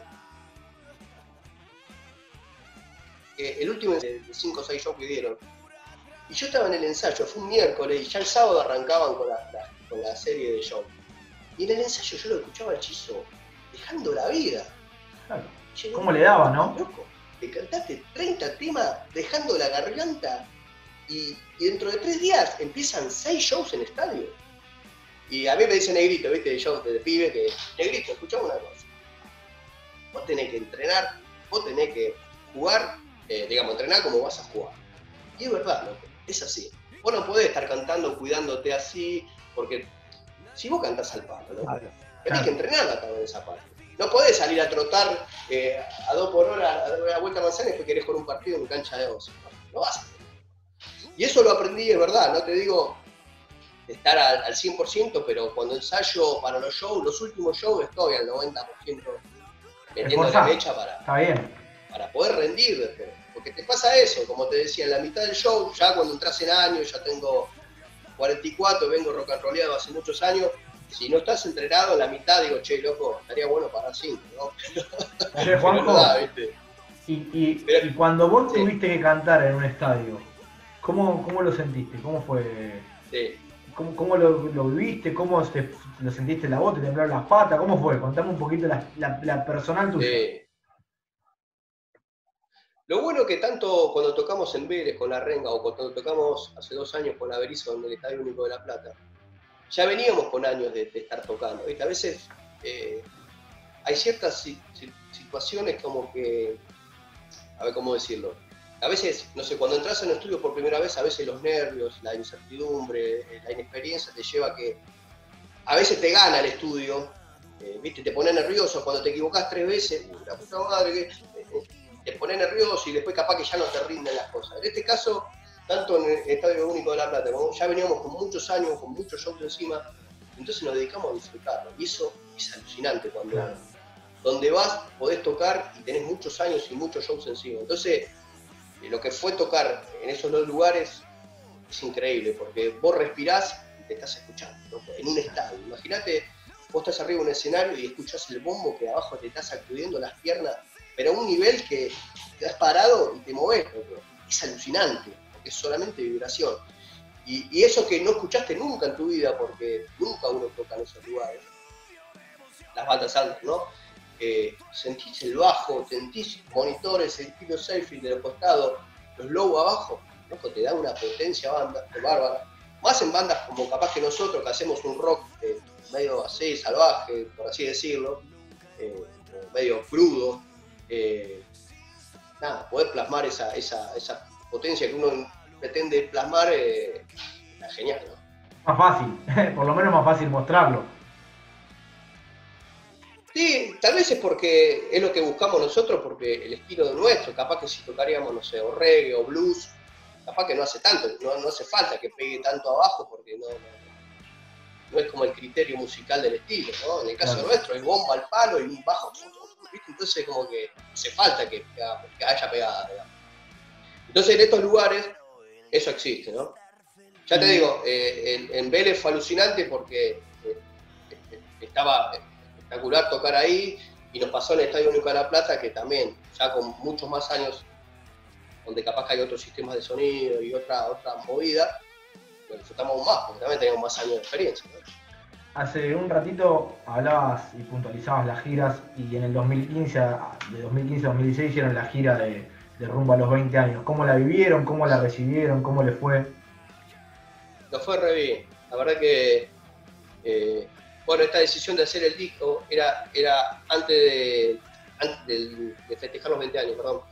eh, el último de cinco o seis shows que dieron, y yo estaba en el ensayo, fue un miércoles, y ya el sábado arrancaban con la, la, con la serie de show. Y en el ensayo yo lo escuchaba al Chizo, dejando la vida. Claro. Che, ¿cómo le daba, no? Loco, te cantaste treinta temas dejando la garganta y, y dentro de tres días empiezan seis shows en estadio. Y a mí me dice Negrito, ¿viste? Yo de pibe que, Negrito, escuchame una cosa. Vos tenés que entrenar, vos tenés que jugar, eh, digamos, entrenar como vas a jugar. Y es verdad, loco, es así. Vos no podés estar cantando, cuidándote así, porque si vos cantás al palo, ¿no? Claro. Tenés que entrenarla también esa parte. No podés salir a trotar eh, a dos por hora, a dar una vuelta a manzana y después querés jugar un partido en cancha de once. No vas a hacer. Y eso lo aprendí, es verdad, no te digo estar al, al cien por ciento, pero cuando ensayo para los shows, los últimos shows estoy al noventa por ciento metiendo la mecha para, Está bien. para poder rendir después. Porque te pasa eso, como te decía, en la mitad del show, ya cuando entras en años, ya tengo cuarenta y cuatro, vengo rock and rollado hace muchos años, si no estás entrenado en la mitad, digo, che, loco, estaría bueno para cinco, ¿no? Che, Juanjo, da, ¿viste? Y, y, Pero, y cuando vos sí. tuviste que cantar en un estadio, ¿cómo, cómo lo sentiste? ¿Cómo fue? Sí. ¿Cómo, cómo lo, lo viviste? ¿Cómo se, lo sentiste en la voz? ¿Te temblaron las patas? ¿Cómo fue? Contame un poquito la, la, la personal tuya. Sí. Lo bueno que tanto cuando tocamos en Vélez con La Renga o cuando tocamos hace dos años con la Berizo en el Estadio Único de La Plata, ya veníamos con años de, de estar tocando. ¿Viste? A veces eh, hay ciertas si, si, situaciones como que, a ver cómo decirlo, a veces, no sé, cuando entras en un estudio por primera vez, a veces los nervios, la incertidumbre, la inexperiencia te lleva a que a veces te gana el estudio eh, ¿viste? Te pones nervioso cuando te equivocás tres veces, uh, la puta madre, que, eh, te pones nervioso y después capaz que ya no te rinden las cosas. En este caso, tanto en el Estadio Único de La Plata, como ya veníamos con muchos años, con muchos shows encima, entonces nos dedicamos a disfrutarlo. Y eso es alucinante cuando claro. donde vas podés tocar y tenés muchos años y muchos shows encima. Entonces, eh, lo que fue tocar en esos dos lugares es increíble, porque vos respirás y te estás escuchando, ¿no? En un estadio. Imagínate, vos estás arriba en un escenario y escuchás el bombo que abajo te está sacudiendo las piernas, pero a un nivel que te has parado y te movés. Es alucinante, porque es solamente vibración. Y, y eso que no escuchaste nunca en tu vida, porque nunca uno toca en esos lugares, las bandas altas, ¿no? Eh, sentís el bajo, sentís monitores, el estilo selfie de los costados, los low abajo, ¿no? Te da una potencia banda, bárbara. Más en bandas como capaz que nosotros, que hacemos un rock eh, medio así, salvaje, por así decirlo, eh, medio crudo. Eh, nada, poder plasmar esa, esa, esa potencia que uno pretende plasmar, eh, es genial, ¿no? Más fácil, por lo menos más fácil mostrarlo. Sí, tal vez es porque es lo que buscamos nosotros, porque el estilo de nuestro, capaz que si tocaríamos, no sé, o reggae o blues, capaz que no hace tanto, no, no hace falta que pegue tanto abajo, porque no, no, no es como el criterio musical del estilo, ¿no? En el caso claro. nuestro, es bomba al palo y un bajo, ¿viste? Entonces como que hace falta que, que haya pegada, digamos. Entonces en estos lugares, eso existe, ¿no? Ya te digo, eh, en, en Vélez fue alucinante porque eh, estaba espectacular tocar ahí, y nos pasó en el Estadio Único de La Plata, que también, ya con muchos más años, donde capaz que hay otros sistemas de sonido y otra, otra movida, lo disfrutamos más, porque también tenemos más años de experiencia, ¿no? Hace un ratito hablabas y puntualizabas las giras, y en el dos mil quince, de dos mil quince a dos mil dieciséis hicieron la gira de, de rumbo a los veinte años. ¿Cómo la vivieron? ¿Cómo la recibieron? ¿Cómo les fue? Nos fue re bien. La verdad que, eh, bueno, esta decisión de hacer el disco era, era antes, de, antes de, de festejar los veinte años, perdón.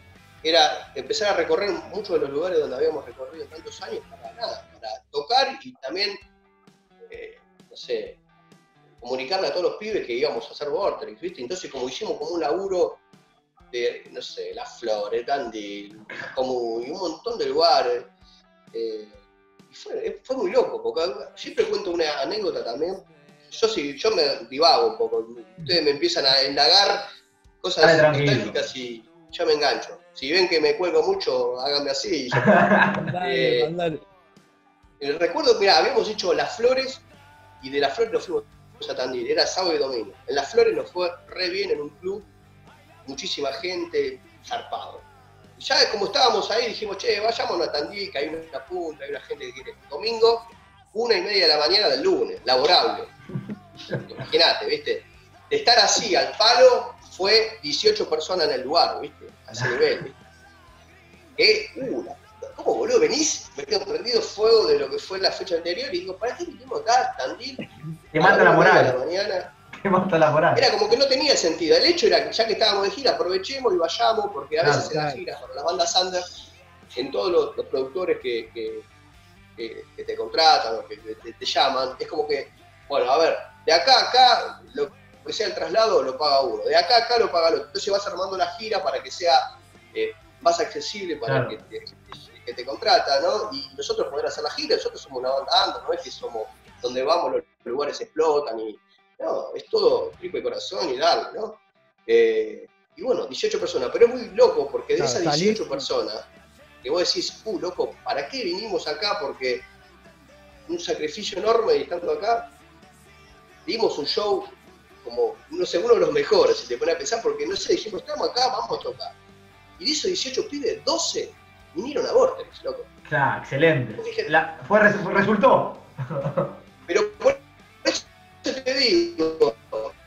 Era empezar a recorrer muchos de los lugares donde habíamos recorrido en tantos años para nada, para tocar y también, eh, no sé, comunicarle a todos los pibes que íbamos a hacer Vorterix, ¿viste? Entonces, como hicimos como un laburo de, no sé, Las Flores, Tandil, como y un montón de lugares, eh, y fue, fue muy loco, porque siempre cuento una anécdota también. Yo sí, yo me divago un poco, ustedes me empiezan a indagar cosas estéticas y yo me engancho. Si ven que me cuelgo mucho, háganme así. Y yo, dale, eh, dale. Recuerdo, mira, habíamos hecho Las Flores y de Las Flores nos fuimos a Tandil, era sábado y domingo. En Las Flores nos fue re bien en un club, muchísima gente, zarpado. Y ya como estábamos ahí dijimos, che, vayámonos a Tandil, que hay una punta, hay una gente que quiere. Domingo, una y media de la mañana del lunes, laborable. Imagínate, ¿viste? De estar así al palo, fue dieciocho personas en el lugar, ¿viste? A ese nivel, ¿viste? Eh, uh, la, ¿cómo, boludo? Venís, me quedo prendido fuego de lo que fue la fecha anterior y digo, ¿para qué vinimos acá, Tandil? Te mata la moral. La mañana. Te mata la moral. Era como que no tenía sentido. El hecho era que ya que estábamos de gira, aprovechemos y vayamos, porque a veces claro, en las giras, para las bandas under, en todos los, los productores que, que, que, que te contratan o que te, te llaman, es como que, bueno, a ver, de acá a acá, lo que sea el traslado lo paga uno, de acá a acá lo paga el otro. Entonces vas armando la gira para que sea eh, más accesible para claro. el que, que, que te contrata, ¿no? Y nosotros poder hacer la gira, nosotros somos una banda under, no es que somos donde vamos los lugares explotan y no, es todo triple corazón y darle, ¿no? Eh, y bueno, dieciocho personas, pero es muy loco porque de esas dieciocho personas que vos decís, uh, loco, ¿para qué vinimos acá? Porque un sacrificio enorme y estando acá, dimos un show como, no sé, uno de los mejores, si te pones a pensar, porque no sé, dijimos, estamos acá, vamos a tocar. Y de esos dieciocho pibes, doce vinieron a Vorterix, loco. Claro, excelente. Dije, La, fue, resultó. Pero por eso te digo,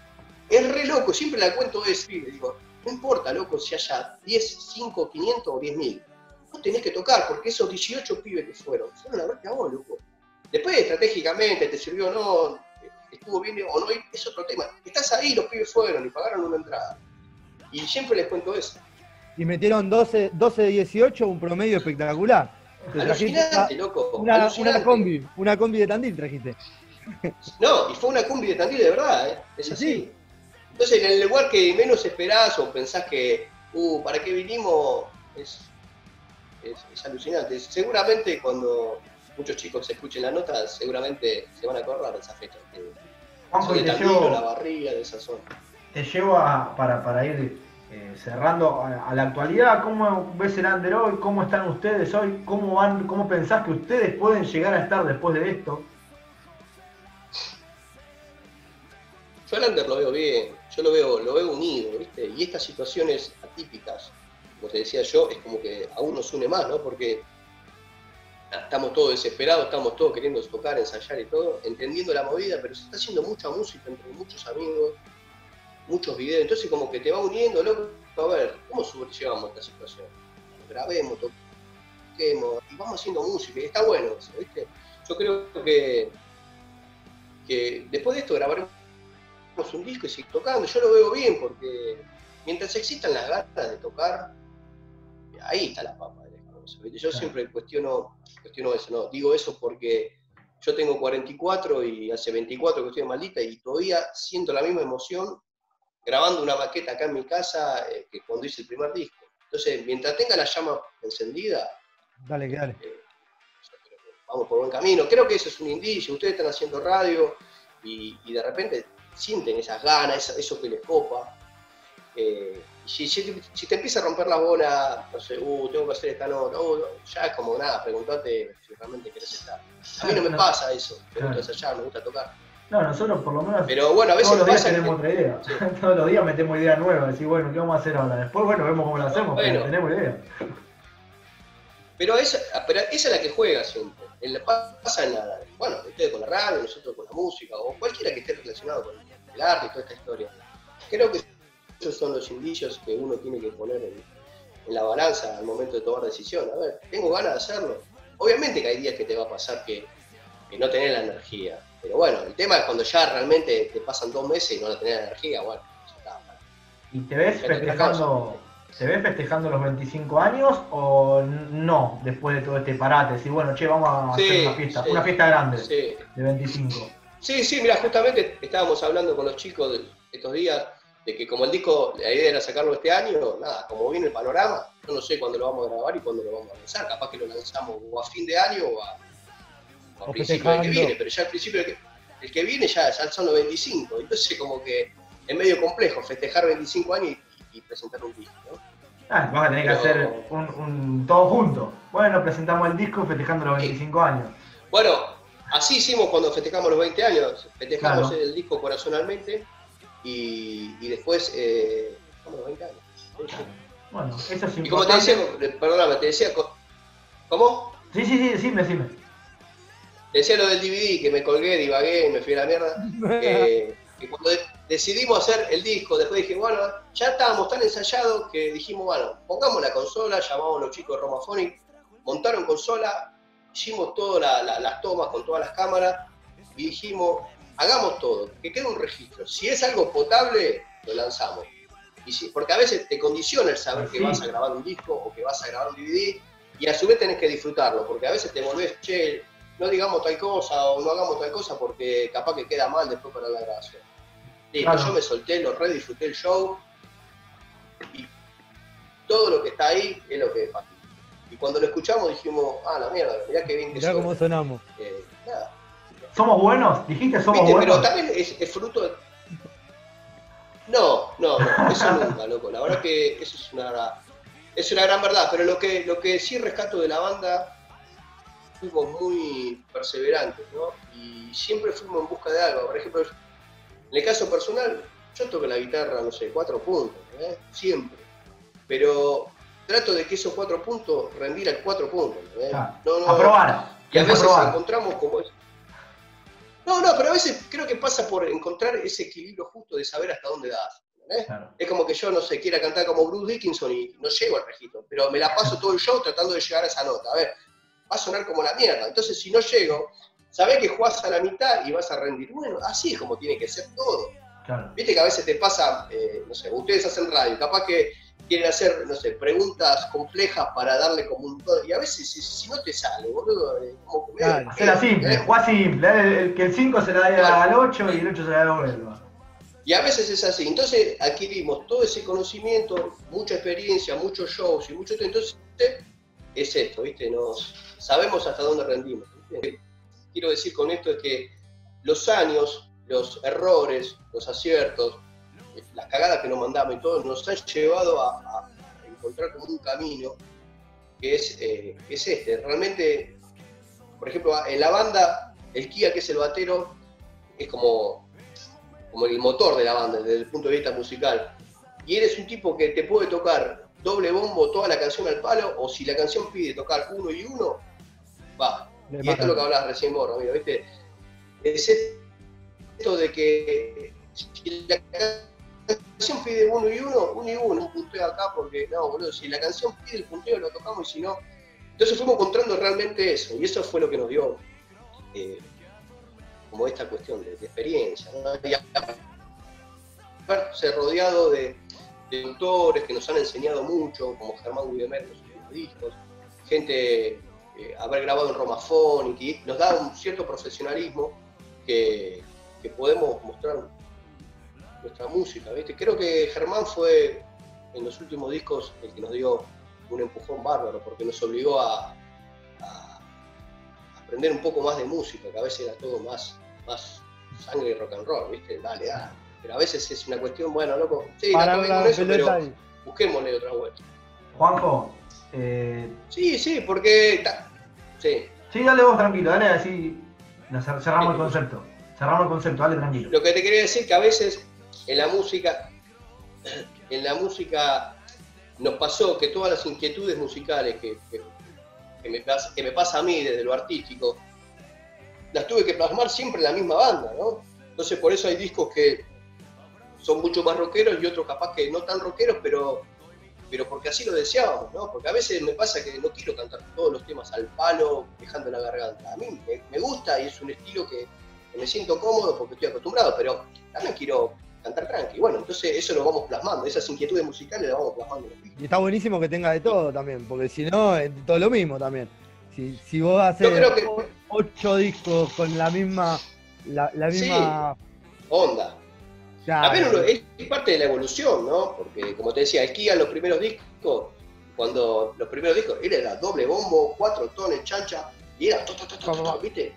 es re loco, siempre la cuento de ese pibe, digo, no importa, loco, si haya diez, cinco, quinientos o diez mil, vos tenés que tocar, porque esos dieciocho pibes que fueron, fueron a verte a vos, loco. Después, estratégicamente, te sirvió o no, estuvo bien o no, es otro tema. Estás ahí, los pibes fueron y pagaron una entrada. Y siempre les cuento eso. Y metieron doce, doce de dieciocho, un promedio espectacular. Alucinante, loco. Una, alucinante. una combi, una combi de Tandil trajiste. No, y fue una cumbia de Tandil de verdad, ¿eh? Es así. Sí. Entonces, en el lugar que menos esperás o pensás que, uh, ¿para qué vinimos? Es, es, es alucinante. Seguramente cuando muchos chicos escuchen la nota, seguramente se van a acordar de esa fecha. Juanjo, de y te Tandil, llevo, la barriga, de esa zona. te llevo a, para, para ir eh, cerrando a, a la actualidad. ¿Cómo ves el under hoy? ¿Cómo están ustedes hoy? ¿Cómo van? ¿Cómo pensás que ustedes pueden llegar a estar después de esto? Yo al under lo veo bien, yo lo veo, lo veo unido, ¿viste? Y estas situaciones atípicas, como te decía yo, es como que aún nos une más, ¿no? Porque estamos todos desesperados, estamos todos queriendo tocar, ensayar y todo, entendiendo la movida, pero se está haciendo mucha música entre muchos amigos, muchos videos, entonces como que te va uniendo, loco, a ver, ¿cómo sobrellevamos esta situación? Grabemos, toquemos, y vamos haciendo música, y está bueno eso, ¿viste? Yo creo que, que después de esto grabaremos un disco y seguir tocando, yo lo veo bien, porque mientras existan las ganas de tocar, ahí está la papa de la cosa, ¿viste? Yo siempre cuestiono, cuestiono eso, ¿no? Digo eso porque yo tengo cuarenta y cuatro y hace veinticuatro que estoy en Maldita y todavía siento la misma emoción grabando una maqueta acá en mi casa eh, que cuando hice el primer disco. Entonces, mientras tenga la llama encendida, Dale, que dale. eh, vamos por buen camino. Creo que eso es un indicio, ustedes están haciendo radio y, y de repente sienten esas ganas, eso, eso que les copa. Eh, y si, si, si te empieza a romper la bola, no sé, uh, tengo que hacer esta nota, uh, ya es como nada, preguntate si realmente querés estar. A mí no me pasa eso, me gusta ensayar, me gusta tocar. No, nosotros por lo menos Pero bueno, a veces todos los días pasa tenemos que... otra idea. Sí. Todos los días metemos ideas nuevas, decir, bueno, ¿qué vamos a hacer ahora? Después, bueno, vemos cómo lo hacemos, Bueno. pero tenemos idea. Pero esa, pero esa es la que juega siempre. En la, pasa en la, bueno, ustedes con la radio, nosotros con la música, o cualquiera que esté relacionado con el arte y toda esta historia. Creo que esos son los indicios que uno tiene que poner en, en la balanza al momento de tomar decisión. A ver, tengo ganas de hacerlo. Obviamente que hay días que te va a pasar que, que no tenés la energía. Pero bueno, el tema es cuando ya realmente te pasan dos meses y no la tenés la energía, bueno, ya está. ¿Y te ves festejando, te ves festejando los veinticinco años o no, después de todo este parate? Decir, bueno, che, vamos a hacer Sí, una fiesta, sí, una fiesta grande sí. de veinticinco. Sí, sí, mira, justamente estábamos hablando con los chicos de estos días de que como el disco, la idea era sacarlo este año, nada, como viene el panorama, yo no sé cuándo lo vamos a grabar y cuándo lo vamos a lanzar, capaz que lo lanzamos o a fin de año o a, o a O principio del que festejando. viene, pero ya al principio del que, el que viene ya, ya son los veinticinco, entonces como que es medio complejo festejar veinticinco años y, y presentar un disco, ¿no? Ah, vas a tener Pero- que hacer un, un todo junto. Bueno, presentamos el disco festejando los veinticinco años. Bueno, así hicimos cuando festejamos los veinte años, festejamos Claro. el disco corazonalmente y, y después, eh, ¿cómo los veinte años? Sí, sí. Bueno, eso es Y como te importante. decía, perdóname, te decía, ¿cómo? Sí, sí, sí, decime, decime. Te decía lo del D V D, que me colgué, divagué y me fui a la mierda. Que, que cuando de- decidimos hacer el disco, después dije, bueno, ya estábamos tan ensayados que dijimos, bueno, pongamos la consola, llamamos a los chicos de Romaphonic, montaron consola, hicimos todas la, la, las tomas con todas las cámaras y dijimos, hagamos todo, que quede un registro. Si es algo potable, lo lanzamos. Y si, porque a veces te condiciona el saber que Sí. vas a grabar un disco o que vas a grabar un D V D y a su vez tenés que disfrutarlo, porque a veces te volvés, che, no digamos tal cosa o no hagamos tal cosa porque capaz que queda mal después para la grabación. Listo, Claro. yo me solté, lo re disfruté el show y todo lo que está ahí es lo que es fácil. Y cuando lo escuchamos dijimos, ah, la mierda, mirá qué bien que Mirá cómo suena. sonamos. Eh, nada. ¿Somos buenos? ¿Dijiste somos ¿Viste? Pero buenos? también es, es fruto de... No, no, no, eso nunca, loco. La verdad que eso es una, es una gran verdad, pero lo que, lo que sí rescato de la banda, fuimos muy perseverantes, ¿no? Y siempre fuimos en busca de algo. Por ejemplo, en el caso personal, yo toco la guitarra, no sé, cuatro puntos, ¿eh? Siempre. Pero trato de que esos cuatro puntos rendir al cuatro puntos, ¿eh? Claro. No, no, A probar. y a Es veces probar. encontramos como... No, no, pero a veces creo que pasa por encontrar ese equilibrio justo de saber hasta dónde das. ¿eh? Claro. Es como que yo, no sé, quiera cantar como Bruce Dickinson y no llego al registro, pero me la paso todo el show tratando de llegar a esa nota. A ver, va a sonar como la mierda. Entonces, si no llego, sabés que jugás a la mitad y vas a rendir. Bueno, así es como tiene que ser todo. Claro. Viste que a veces te pasa, eh, no sé, ustedes hacen radio, capaz que quieren hacer, no sé, preguntas complejas para darle como un todo. Y a veces, si, si no te sale, boludo, es como que claro, hacerla simple, ¿eh? Juega simple, ¿eh? El, que el cinco se la dé claro. al ocho y el ocho se la devuelva. Y a veces es así. Entonces adquirimos todo ese conocimiento, mucha experiencia, muchos shows y mucho. Entonces es esto, ¿viste? Nos sabemos hasta dónde rendimos. ¿Viste? Quiero decir con esto es que los años, los errores, los aciertos, las cagadas que nos mandamos y todo, nos han llevado a, a encontrar como un camino que es, eh, que es este. Realmente, por ejemplo, en la banda, el Kia, que es el batero, es como, como el motor de la banda desde el punto de vista musical. Y eres un tipo que te puede tocar doble bombo toda la canción al palo, o si la canción pide tocar uno y uno, va. Y esto es lo que hablabas recién vos, amigo, ¿viste? Es esto de que si la canción pide uno y uno, uno y uno, un punteo acá, porque no, boludo, si la canción pide el punteo lo tocamos y si no. Entonces fuimos encontrando realmente eso, y eso fue lo que nos dio eh, como esta cuestión de, de experiencia, ¿no? Y haberse rodeado de, de autores que nos han enseñado mucho, como Germán Guidemer en los últimos discos, gente. Eh, haber grabado en Romafón y que nos da un cierto profesionalismo que, que podemos mostrar nuestra música, ¿viste? Creo que Germán fue en los últimos discos el que nos dio un empujón bárbaro porque nos obligó a, a aprender un poco más de música, que a veces era todo más, más sangre y rock and roll, ¿viste? Dale, dale. Pero a veces es una cuestión, bueno, loco, sí, Para está bien con eso, pero ahí. Busquémosle otra vuelta. Juanjo, eh... sí, sí, porque sí. Sí, dale vos tranquilo, dale así, cerramos el concepto, cerramos el concepto, dale tranquilo. Lo que te quería decir que a veces en la música, en la música nos pasó que todas las inquietudes musicales que, que, que, me, pasa, que me pasa a mí desde lo artístico, las tuve que plasmar siempre en la misma banda, ¿no? Entonces por eso hay discos que son mucho más rockeros y otros capaz que no tan rockeros, pero pero porque así lo deseábamos, ¿no? Porque a veces me pasa que no quiero cantar todos los temas al palo, dejando la garganta. A mí me, me gusta y es un estilo que, que me siento cómodo porque estoy acostumbrado, pero también quiero cantar tranqui. Bueno, entonces eso lo vamos plasmando, esas inquietudes musicales las vamos plasmando. Y está buenísimo que tenga de todo también, porque si no, es todo lo mismo también. Si, si vos haces que... ocho discos con la misma... La, la misma... Sí, onda. Claro. A ver, es, es parte de la evolución, ¿no? Porque, como te decía, el Kia, los primeros discos, cuando los primeros discos, él era doble bombo, cuatro tones, chancha, y era to, to, to, to, to, to, ¿viste?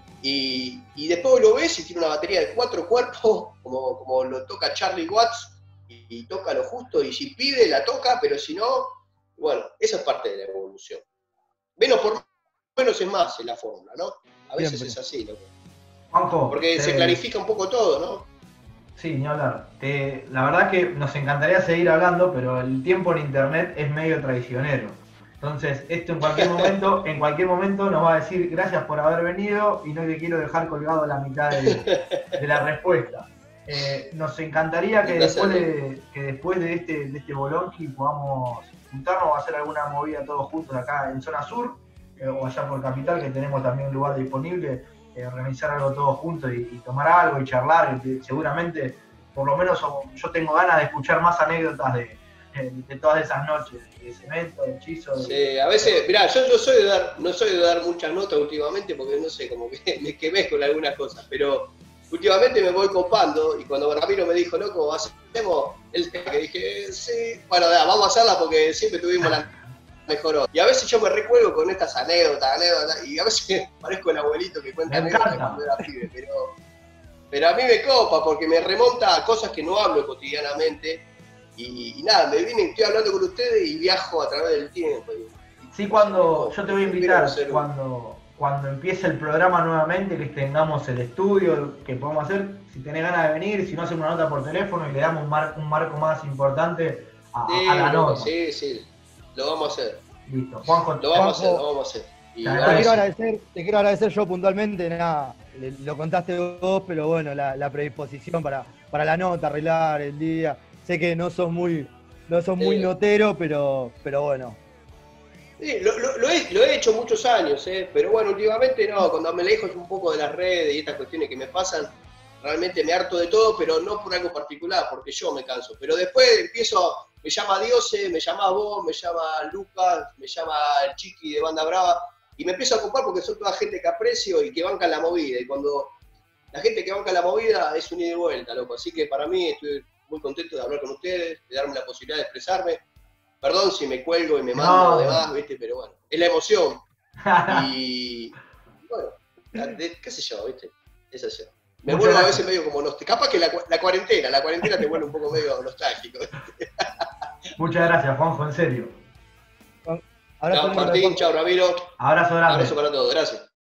Y, y después lo ves y tiene una batería de cuatro cuerpos, como, como lo toca Charlie Watts, y, y toca lo justo, y si pide, la toca, pero si no, bueno, eso es parte de la evolución. Menos por menos es más en la fórmula, ¿no? A veces Siempre. Es así, loco. Juanjo, porque eh... se clarifica un poco todo, ¿no? Sí, ni hablar. Eh, la verdad que nos encantaría seguir hablando, pero el tiempo en internet es medio traicionero. Entonces, esto en cualquier momento, en cualquier momento nos va a decir gracias por haber venido y no te quiero dejar colgado la mitad de, de la respuesta. Eh, nos encantaría que después de, que después de este, de este bolonqui podamos juntarnos o hacer alguna movida todos juntos acá en zona sur eh, o allá por Capital, que tenemos también un lugar disponible. Eh, organizar algo todos juntos y, y tomar algo y charlar, y seguramente, por lo menos yo tengo ganas de escuchar más anécdotas de, de, de todas esas noches, de cemento, de hechizo. De... Sí, a veces, mirá, yo no soy de dar, no soy de dar muchas notas últimamente porque no sé, como que me quemé con algunas cosas, pero últimamente me voy copando y cuando Ramiro me dijo, loco, hacemos el tema que dije, sí, bueno, vamos a hacerla porque siempre tuvimos la mejoró. Y a veces yo me recuerdo con estas anécdotas, anécdotas, y a veces parezco el abuelito que cuenta anécdotas cuando era pibe, pero, pero a mí me copa porque me remonta a cosas que no hablo cotidianamente, y, y nada, me vine, estoy hablando con ustedes y viajo a través del tiempo. Y, sí, cuando, yo te voy a invitar, cuando, cuando empiece el programa nuevamente, que tengamos el estudio, que podemos hacer, si tenés ganas de venir, si no hacemos una nota por teléfono y le damos un, mar, un marco más importante a, sí, a la nota. Sí, sí. Lo vamos a hacer. Listo. Juanjo, lo vamos Juanjo, a hacer, lo vamos a hacer. Y te, te, quiero agradecer, te quiero agradecer yo puntualmente, nada, lo contaste vos, pero bueno, la, la predisposición para, para la nota, arreglar el día. Sé que no sos muy, no sos muy sí. notero, pero, pero bueno. Sí, lo, lo, lo, he, lo he hecho muchos años, ¿eh? Pero bueno, últimamente no, cuando me alejo un poco de las redes y estas cuestiones que me pasan, realmente me harto de todo, pero no por algo particular, porque yo me canso. Pero después empiezo, me llama Diose, me llama vos, me llama Lucas, me llama el Chiqui de Banda Brava, y me empiezo a ocupar porque son toda gente que aprecio y que banca la movida, y cuando la gente que banca la movida es un ida y vuelta, loco, así que para mí estoy muy contento de hablar con ustedes, de darme la posibilidad de expresarme. Perdón si me cuelgo y me mando No. de más, ¿viste? Pero bueno, es la emoción. Y bueno, qué sé yo, ¿viste? Es así. Me Muchas vuelvo a gracias. veces medio como nostálgico. Capaz que la, la cuarentena, la cuarentena te vuelve un poco medio nostálgico. Muchas gracias, Juanjo, en serio. Abrazo Chao, grande, Martín, Juanjo. chao, Ramiro. Abrazo grande. Abrazo para todos, gracias.